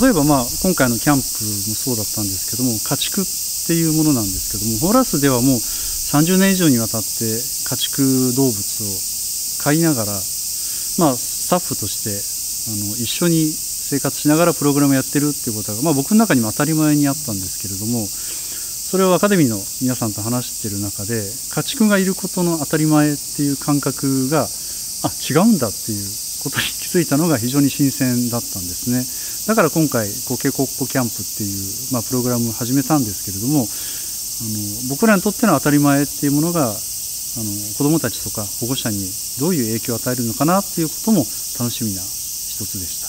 例えば今回のキャンプもそうだったんですけども、家畜っていうものなんですけども、ホーラスではもう30年以上にわたって家畜動物を飼いながら、スタッフとして一緒に生活しながらプログラムやってるっていうことが、僕の中にも当たり前にあったんですけれども、それをアカデミーの皆さんと話している中で、家畜がいることの当たり前っていう感覚が違うんだっていうことに気づいたのが非常に新鮮だったんですね。だから今回コケコッコキャンプっていう、プログラムを始めたんですけれども、僕らにとっての当たり前っていうものが子どもたちとか保護者にどういう影響を与えるのかなっていうことも楽しみな一つでした。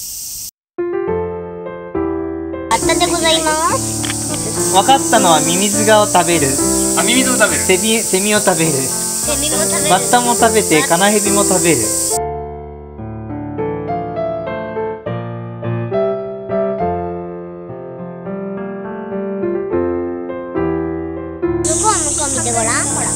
あったでございます。 分かったのはミミズガを食べる。 ミミズを食べる。 セミを食べる。バッタも食べて、カナヘビも食べる。 向こう見てごらん、ほら。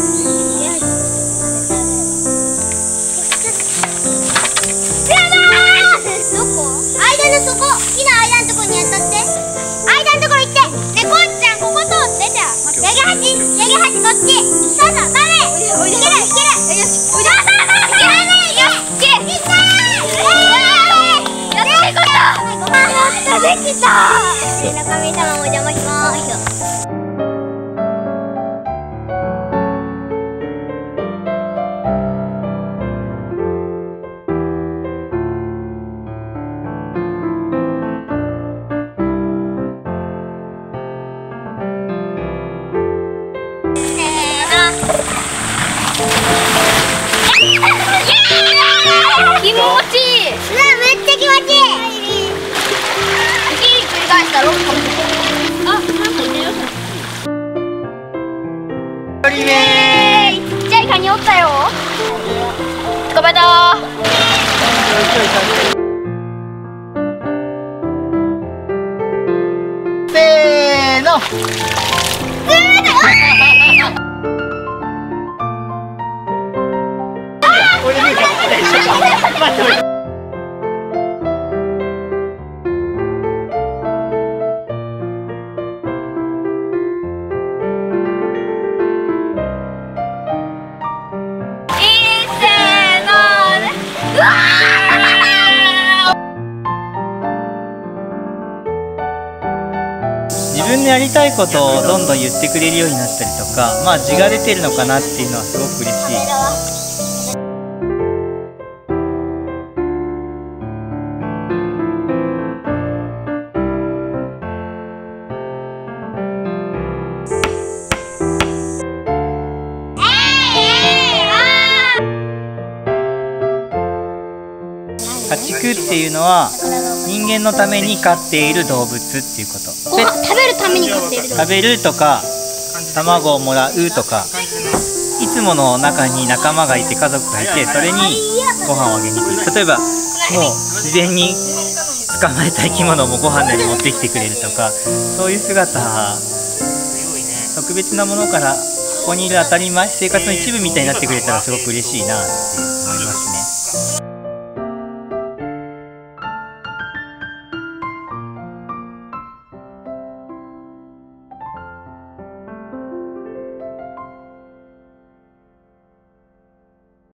どこ？間のそこ、木の間のところに当たって。間のところ行って。ね、こんちゃん、ここ通ってじゃん。八木橋こっち。そうそう、ダメ。いける。よし、おいで。よし、できた。中身様お邪魔します。気持ちいい。めっちゃ気持ちいい。繰り返したら6個。なんかいるよ。ちっちゃいカニおったよ。捕まえた。 せーの。自分のやりたいことをどんどん言ってくれるようになったりとか、字が出てるのかなっていうのはすごく嬉しい。家畜っていうのは人間のために飼っている動物っていうこと。 食べるために飼っている動物。 食べるとか卵をもらうとか、いつもの中に仲間がいて家族がいて、それにご飯をあげに行く。例えばもう自然に捕まえた生き物もご飯なり持ってきてくれるとか、そういう姿、特別なものからここにいる当たり前、生活の一部みたいになってくれたらすごく嬉しいなって思いますね。